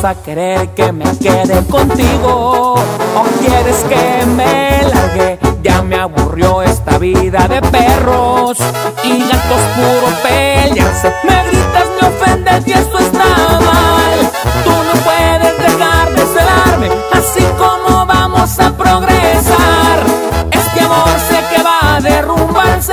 a querer que me quede contigo o quieres que me largue. Ya me aburrió esta vida de perros y gatos puro pelearse. Me gritas, me ofendes y eso está mal. Tú no puedes dejar de celarme, así como vamos a progresar. Este amor sé que va a derrumbarse.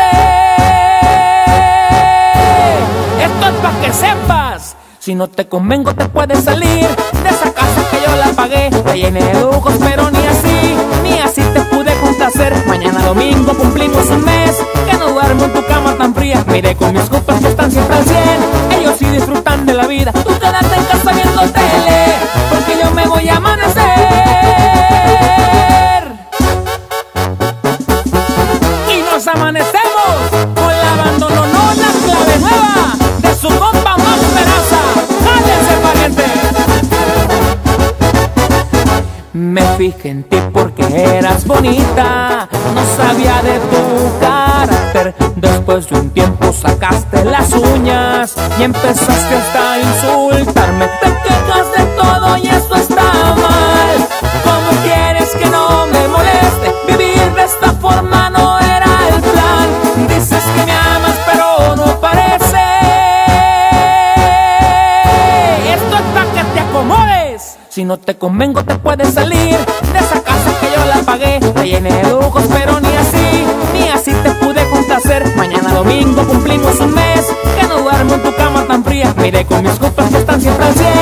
Esto es pa' que sepas, si no te convengo te puedes salir de esa casa que yo la pagué. La llené de lujos pero ni así te pude complacer. Mañana domingo cumplimos un mes que no duermo en tu cama tan fría. Miré con mis copas que están siempre al 100, ellos sí disfrutan de la vida. Tú quédate en casa viendo tele, porque yo me voy a amanecer. Y nos amanecemos con la bandolonona clave nueva de su compa Max Peraza. ¡Jálense, pariente! Me fijé en ti porque eras bonita, no sabía de tu carácter. Después de un tiempo sacaste las uñas y empezaste hasta a insultarme. Te quejas de todo y eso está mal. ¿Cómo quieres que no me moleste? Vivir de esta forma no era el plan. Dices que me amas pero no parece. Esto es para que te acomodes. Si no te convengo te puedes salir de esa casa que yo la pagué. La llené de lujos pero ni así te pude complacer. Mañana domingo cumplimos un mes que no duermo en tu cama tan fría. Miré con mis copas que están siempre al 100,